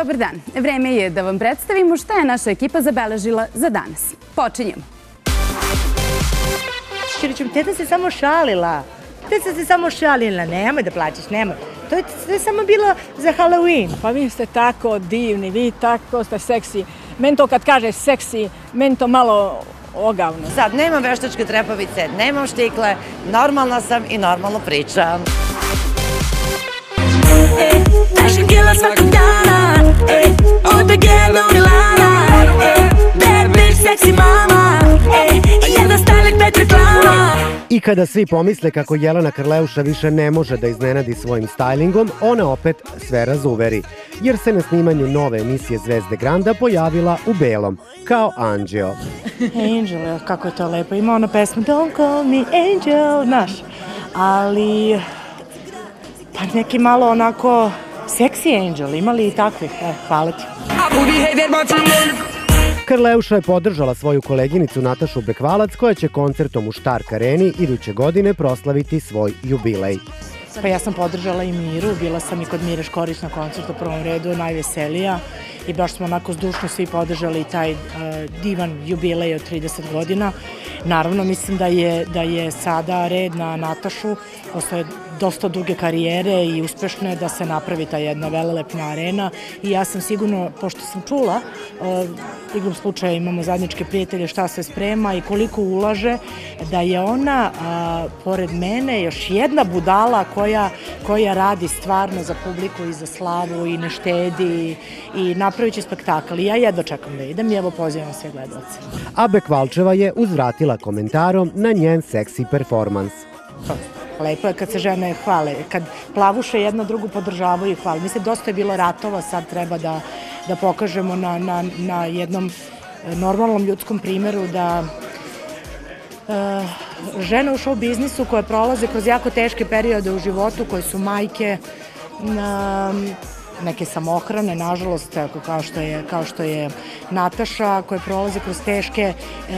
Dobar dan. Vreme je da vam predstavimo šta je naša ekipa zabeležila za danas. Počinjemo. Čirićum, teta se samo šalila. Teta se samo šalila. Nemoj da plaćaš, nemoj. To je samo bilo za Halloween. Pa vi ste tako divni, vi tako ste seksi. Meni to kad kaže seksi, meni to malo ogavno. Sad nemam veštačke trepavice, nemam štikle, normalna sam i normalno pričam. Našim kila svakog dana, od Begela do Milana, bad bitch, seksi mama, jedan styling pet reklama. I kada svi pomisle kako Jelena Krleuša više ne može da iznenadi svojim stylingom, ona opet sve razuveri, jer se na snimanju nove emisije Zvezde Granda pojavila u belom, kao Anđeo. Angel, kako je to lepo. Ima ona pesma Don't call me Angel, znaš. Ali, pa neki malo onako seksi Angel, ima li i takvih? Hvala ti. Krleuša je podržala svoju koleginicu Natašu Bekvalac, koja će koncertom u Štark areni iduće godine proslaviti svoj jubilej. Pa ja sam podržala i Miru, bila sam i kod Mire Škorić na koncertu u prvom redu, najveselija. I baš smo onako zdušno svi podržali taj divan jubilej od 30 godina. Naravno, mislim da je sada red na Natašu, posle dosta duge karijere i uspešne, da se napravi ta jedna velelepna arena. I ja sam sigurno, pošto sam čula, igrom slučaja imamo zajedničke prijatelje, šta se sprema i koliko ulaže, da je ona, pored mene, još jedna budala koja radi stvarno za publiku i za slavu i ne štedi i napravit će spektakl. I ja jedva čekam da idem i evo pozivam sve gledalce. A Bekvalčeva je uzvratila komentarom na njen seksi performans. Lepo je kad se žene hvale, kad plavuše jedna drugu podržavaju i hvale. Mislim, dosta je bilo ratova, sad treba da pokažemo na jednom normalnom ljudskom primjeru da žene u show biznisu koje prolaze kroz jako teške periode u životu, koje su majke, neke samohrane, nažalost, kao što je Nataša, koje prolaze kroz teške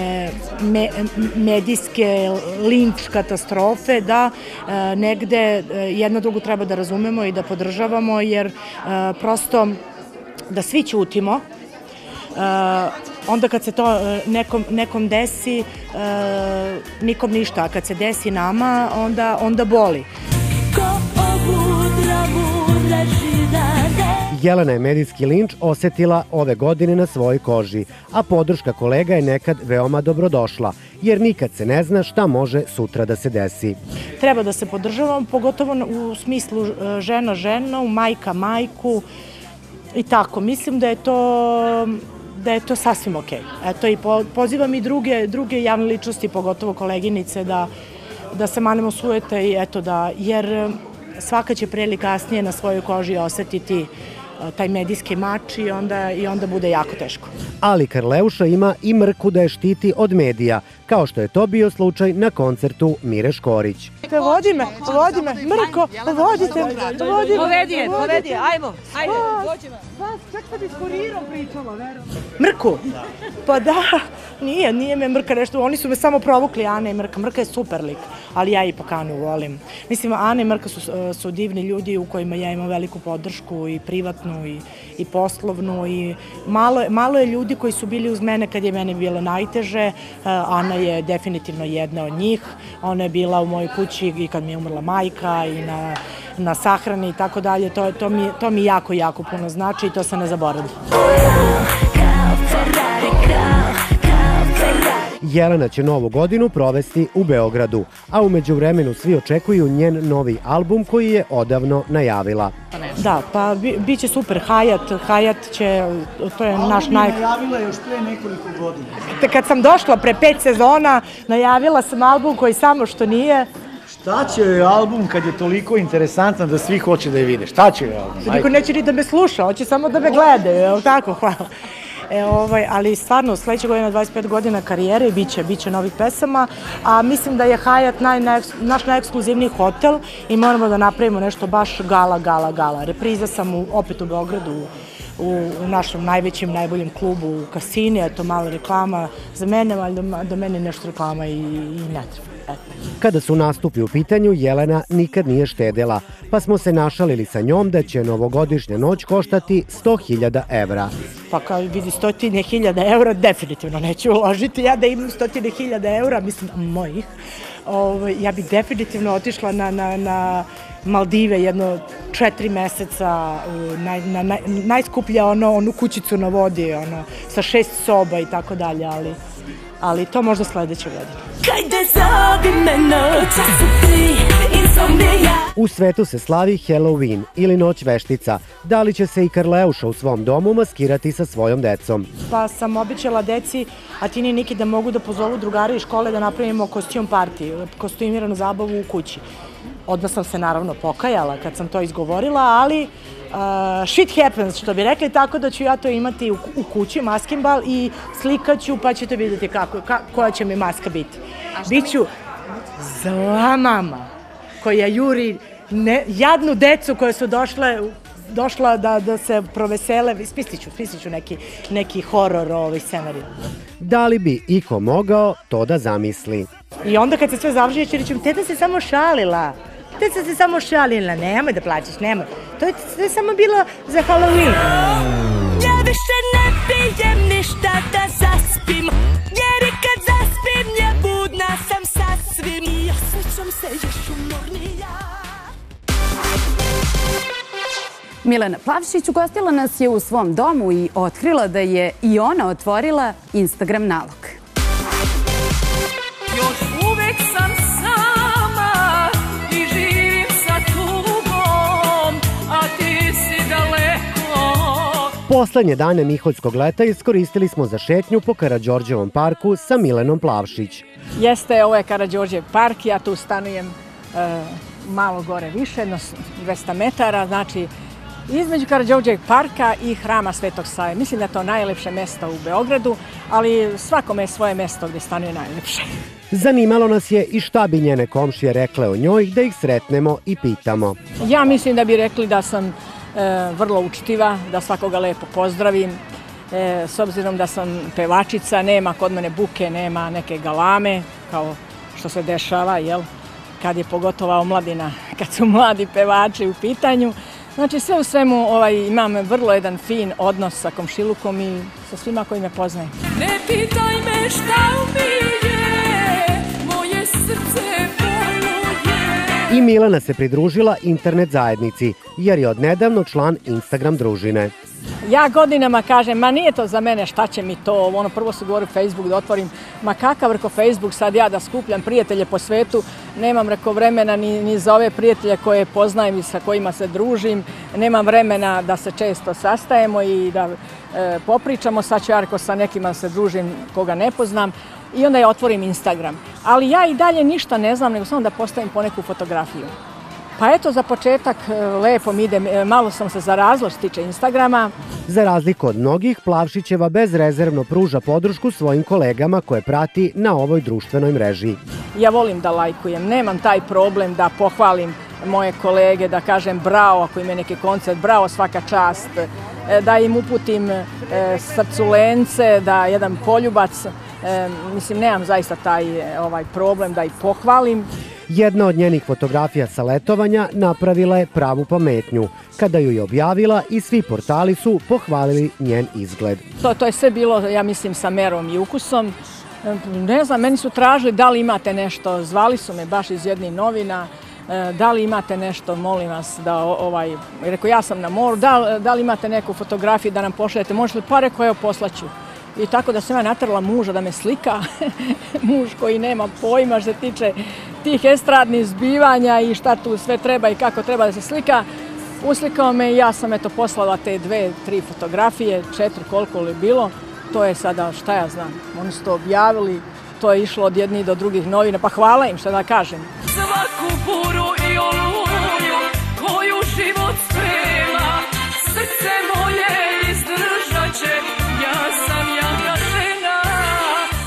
medijske linč katastrofe, da negde jedno drugo treba da razumemo i da podržavamo, jer prosto da svi ćutimo, onda kad se to nekom desi, nikom ništa, a kad se desi nama, onda boli. Jelena je medijski linč osetila ove godine na svojoj koži, a podrška kolega je nekad veoma dobrodošla, jer nikad se ne zna šta može sutra da se desi. Treba da se podržavamo, pogotovo u smislu žena ženu, majka majku i tako. Mislim da je to sasvim okej. Eto, i pozivam i druge javne ličnosti, pogotovo koleginice, da se manemo sujete i eto da, jer svaka će pre ili kasnije na svojoj koži osetiti taj medijski mač i onda bude jako teško. Ali Krleuša ima i mrku da je štiti od medija, kao što je to bio slučaj na koncertu Mire Škorić. Vodi me, Mrko, vodite me. Povedi je, ajmo. Vas, čak sad i s kurirom pričala, verujem. Mrku? Pa da, nije me Mrka nešto, oni su me samo provukli, Ana i Mrka. Mrka je super lik, ali ja ipak Anu volim. Mislim, Ana i Mrka su divni ljudi u kojima ja imam veliku podršku i privatnu i poslovnu i malo je ljudi koji su bili uz mene kad je mene bilo najteže. Ana je definitivno jedna od njih. Ona je bila u mojoj kući i kad mi je umrla majka i na sahrani i tako dalje. To mi jako, jako puno znači i to se ne zaboravlja. Jelena će novu godinu provesti u Beogradu, a u međuvremenu svi očekuju njen novi album koji je odavno najavila. Da, pa bit će super. Hayat će, to je naš najavila još pre nekoliko godina. Kad sam došla pre 5 sezona, najavila sam album koji samo što nije. Šta će joj album kad je toliko interesantan da svi hoće da je vide? Šta će joj album? Niko neće ni da me sluša, hoće samo da me glede, tako, hvala. Ali stvarno, sledeće godine 25 godina karijere i bit će novih pesama, a mislim da je Hayat naš najekskluzivniji hotel i moramo da napravimo nešto baš gala. Repriza sam opet u Beogradu u našem najvećem, najboljem klubu u Kasini, eto mala reklama za mene, ali do mene nešto reklama i ne treba. Kada su nastupi u pitanju, Jelena nikad nije štedela, pa smo se našalili sa njom da će novogodišnja noć koštati 100.000 evra. Pa kao vidi 100.000 evra, definitivno neću uložiti. Ja da imam 100.000 evra, mislim mojih, ja bi definitivno otišla na Maldive jedno 4 meseca, najskuplja onu kućicu na vodi, sa 6 soba i tako dalje, ali to možda sledeće godine. U svetu se slavi Halloween ili Noć veštica. Da li će se i Karleuša u svom domu maskirati sa svojom decom? Pa sam obećala deci, a Tini i Niki da mogu da pozovu drugare iz škole da napravimo kostum party, kostumiranu zabavu u kući. Odmah sam se naravno pokajala kad sam to izgovorila, ali shit happens, što bi rekli, tako da ću ja to imati u kući, maskimbal, i slikaću, pa ćete vidjeti koja će mi maska biti. Biću zla mama koja juri jadnu decu koja su došla da se provesele, smislit ću neki horor scenarij. Da li bi iko mogao to da zamisli? I onda kad se sve završi, će reći, teta se samo šalila. Teta se samo šalila, nemoj da plaćaš, nemoj. To je samo bilo za Halloween. Ja više ne pijem ništa da zaspim, jer i kad zaspim ja budna sam sasvim i osjećam se još umornija. Milena Plavšić ugostila nas je u svom domu i otkrila da je i ona otvorila Instagram nalog. Još uvek sam sama i živim sa tugom, a ti si daleko. Poslednje dane Miholjskog leta iskoristili smo za šetnju po Karađorđevom parku sa Milenom Plavšić. Jeste, ovo je Karađorđev park, ja tu stanujem malo gore više, jedno 200 metara, znači između Karađorđevog parka i Hrama Svetog Save. Mislim da je to najlepše mesto u Beogradu, ali svakome je svoje mesto gde stanuje najlepše. Zanimalo nas je i šta bi njene komšije rekle o njoj, da ih sretnemo i pitamo. Ja mislim da bi rekli da sam vrlo učtiva, da svakoga lepo pozdravim. S obzirom da sam pevačica, nema kod mene buke, nema neke galame, kao što se dešava, kad je pogotovo omladina, kad su mladi pevači u pitanju. Znači sve u svemu imam vrlo jedan fin odnos sa komšilukom i sa svima koji me poznaju. Ne pitaj me šta umije, moje srce boluje. I Milena se pridružila internet zajednici, jer je odnedavno član Instagram družine. Ja godinama kažem, ma nije to za mene, šta će mi to, prvo su govorili Facebook da otvorim, ma kakav reko Facebook sad ja da skupljam prijatelje po svetu, nemam reko vremena ni za ove prijatelje koje poznajem i sa kojima se družim, nemam vremena da se često sastajemo i da popričamo, sad ću ja reko sa nekima se družim koga ne poznam i onda ja otvorim Instagram. Ali ja i dalje ništa ne znam, nego samo da postavim poneku fotografiju. Pa eto, za početak lepo mi ide, malo sam se zarazila što se tiče Instagrama. Za razliku od mnogih, Plavšićeva bezrezervno pruža podršku svojim kolegama koje prati na ovoj društvenoj mreži. Ja volim da lajkujem, nemam taj problem da pohvalim moje kolege, da kažem bravo ako ima neki koncert, bravo svaka čast, da im uputim srculence, da jedan poljubac, mislim nemam zaista taj problem da ih pohvalim. Jedna od njenih fotografija sa letovanja napravila je pravu pametnju. Kada ju je objavila i svi portali su pohvalili njen izgled. To je sve bilo, ja mislim, sa merom i ukusom. Ne znam, meni su tražili da li imate nešto, zvali su me baš iz jednih novina, da li imate nešto, molim vas, da rekao ja sam na moru, da li imate neku fotografiju da nam pošaljete, možete li, pa rekao evo poslaću. I tako da sam ja natrala muža da me slika, muž koji nema pojma što se tiče tih estradnih zbivanja i šta tu sve treba i kako treba da se slika. Uslikao me i ja sam poslala te 2-3 fotografije, 4 koliko li bilo. To je sada, šta ja znam, oni su to objavili, to je išlo od jednih do drugih novina, pa hvala im, šta da kažem. Svaku buru i oluju koju život sprema, srce moje izdržat će, ja sam jaka žena.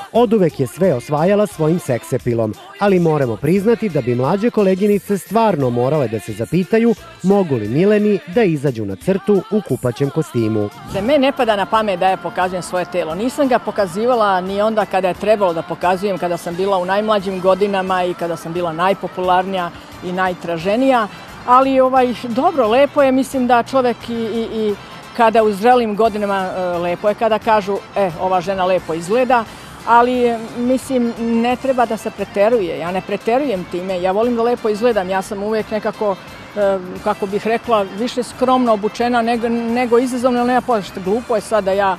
Oduvek je sve osvajala svojim seksepilom, ali moramo priznati da bi mlađe koleginice stvarno morale da se zapitaju mogu li Mileni da izađu na crtu u kupaćem kostimu. Me ne pada na pamet da ja pokazujem svoje telo. Nisam ga pokazivala ni onda kada je trebalo da pokazujem, kada sam bila u najmlađim godinama i kada sam bila najpopularnija i najtraženija. Ali dobro, lepo je, mislim da čovek i kada u zrelim godinama lepo je kada kažu ova žena lepo izgleda, ali mislim ne treba da se preteruje. Ja ne preterujem time, ja volim da lepo izgledam, ja sam uvek nekako, kako bih rekla, više skromno obučena nego izazovno, ali nema pošto. Glupo je sad da ja,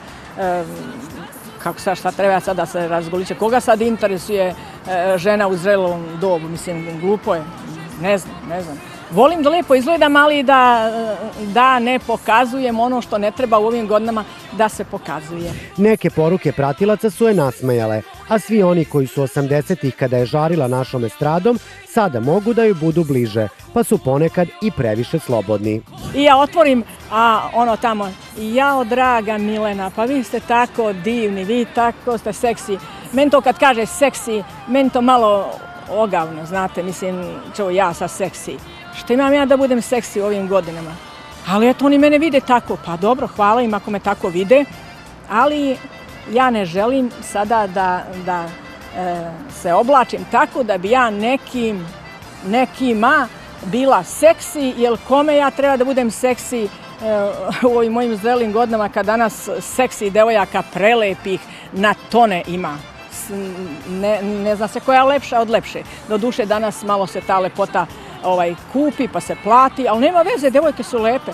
šta treba sad da se razgoliče, koga sad interesuje žena u zrelom dobu, mislim glupo je, ne znam. Volim da lepo izgledam, ali da ne pokazujem ono što ne treba u ovim godinama da se pokazuje. Neke poruke pratilaca su je nasmejale, a svi oni koji su 80-ih kada je žarila našom estradom, sada mogu da joj budu bliže, pa su ponekad i previše slobodni. I ja otvorim, ono tamo, jao draga Milena, pa vi ste tako divni, vi tako ste seksi. Meni to kad kaže seksi, meni to malo ogavno, znate, mislim, ja sa seksi. Što imam ja da budem seksi u ovim godinama? Ali eto, oni mene vide tako. Pa dobro, hvala im ako me tako vide, ali ja ne želim sada da se oblačim tako da bi ja nekima bila seksi, jer kome ja treba da budem seksi u ovim mojim zrelim godinama kad danas seksi devojaka prelepih na tone ima. Ne zna se koja je lepša od lepše. Doduše danas malo se ta lepota kupi pa se plati, ali nema veze, devojke su lepe.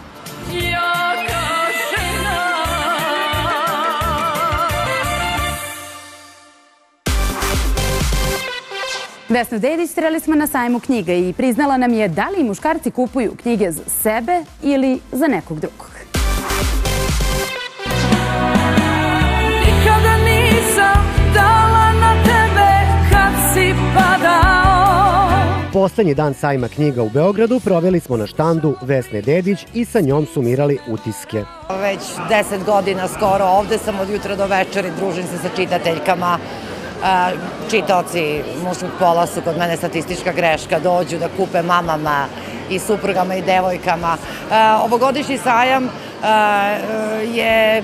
Vesnu Dedić sreli smo na sajmu knjiga i priznala nam je da li muškarci kupuju knjige za sebe ili za nekog drugog. Nikada nisam dala na tebe kad si padao. Poslednji dan sajma knjiga u Beogradu proveli smo na štandu Vesne Dedić i sa njom sumirali utiske. Već 10 godina skoro ovde sam od jutra do večeri, družim se sa čitateljkama. Čitaoci muškog pola su kod mene statistička greška, dođu da kupe mamama i suprugama i devojkama. Ovogodišnji sajam je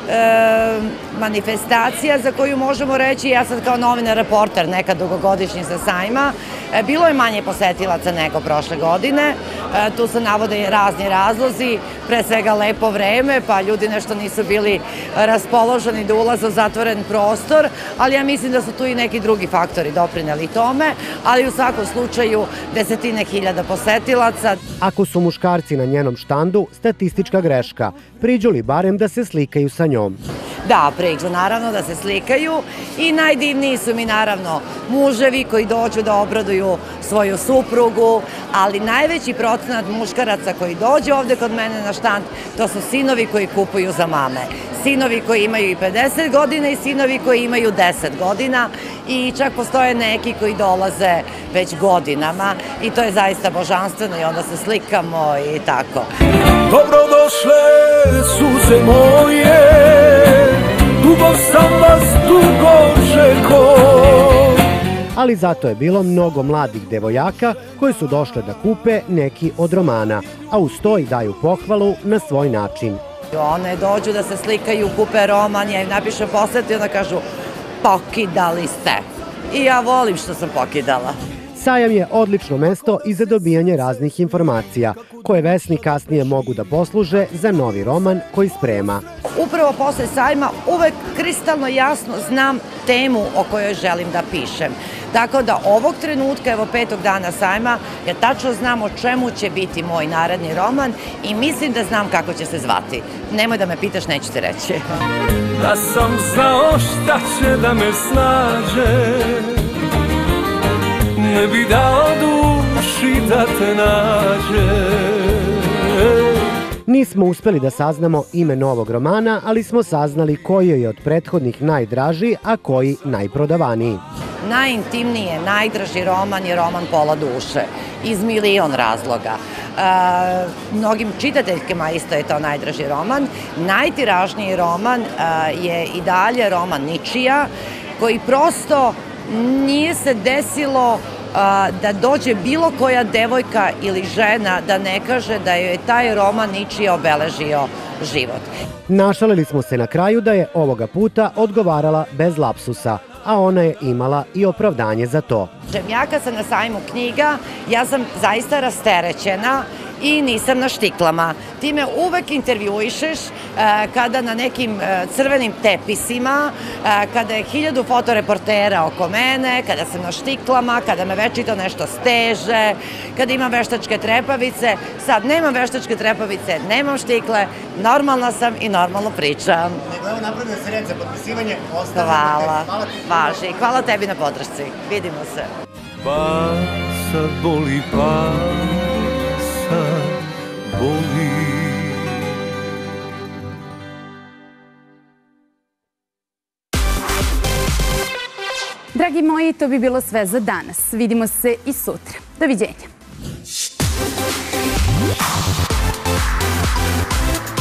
manifestacija za koju možemo reći, ja sam kao novinar reporter, nekad dugogodišnji sa sajma, bilo je manje posetilaca nego prošle godine, tu se navode i razni razlozi, pre svega lepo vreme, pa ljudi nešto nisu bili raspoloženi da ulaze u zatvoren prostor, ali ja mislim da su tu i neki drugi faktori doprineli tome, ali u svakom slučaju desetine hiljada posetilaca. Ako su muškarci na njenom štandu, statistička greška, priđu li barem da se slikaju sa njom? Da, priđu naravno da se slikaju i najdivniji su mi naravno muževi koji dođu da obraduju svoju suprugu, ali najveći procenat muškaraca koji dođu ovde kod mene na štand, to su sinovi koji kupuju za mame. Sinovi koji imaju i 50 godina i sinovi koji imaju 10 godina i čak postoje neki koji dolaze već godinama i to je zaista božanstveno i onda se slikamo i tako. Dobrodošle suze moje, dugo sam vas dugo čekao. Ali zato je bilo mnogo mladih devojaka koje su došle da kupe neki od romana, a uz to i daju pohvalu na svoj način. One dođu da se slikaju, kupe roman, ja im napišem poslet i onda kažu pokidali ste. I ja volim što sam pokidala. Sajam je odlično mesto i za dobijanje raznih informacija, koje Vesni kasnije mogu da posluže za novi roman koji sprema. Upravo posle sajma uvek kristalno jasno znam temu o kojoj želim da pišem. Tako da ovog trenutka, evo 5. dana sajma, ja tačno znam o čemu će biti moj naredni roman i mislim da znam kako će se zvati. Nemoj da me pitaš, neću ti reći. Da sam znao šta će da me snađe, ne bi dao duši da te nađe. Nismo uspeli da saznamo ime novog romana, ali smo saznali koji je od prethodnih najdraži, a koji najprodavaniji. Najintimnije, najdraži roman je roman Pola duše, iz milion razloga. Mnogim čitateljkama isto je to najdraži roman. Najtiražniji roman je i dalje roman Ničija koji prosto nije se desilo da dođe bilo koja devojka ili žena da ne kaže da joj je taj roman ničije obeležio život. Našalili smo se na kraju da je ovoga puta odgovarala bez lapsusa, a ona je imala i opravdanje za to. Ja sam na sajmu knjiga, ja sam zaista rasterećena i nisam na štiklama. Ti me uvek intervjuišeš kada na nekim crvenim tepisima, kada je 1000 fotoreportera oko mene, kada sam na štiklama, kada me večito nešto steže, kada imam veštačke trepavice. Sad nemam veštačke trepavice, nemam štikle, normalna sam i normalno pričam. Nego evo napravljeno se red za potpisivanje. Hvala, važi. Hvala tebi na podršci. Vidimo se. Pa sad boli, pa sad boli. Dragi moji, to bi bilo sve za danas. Vidimo se i sutra. Doviđenja.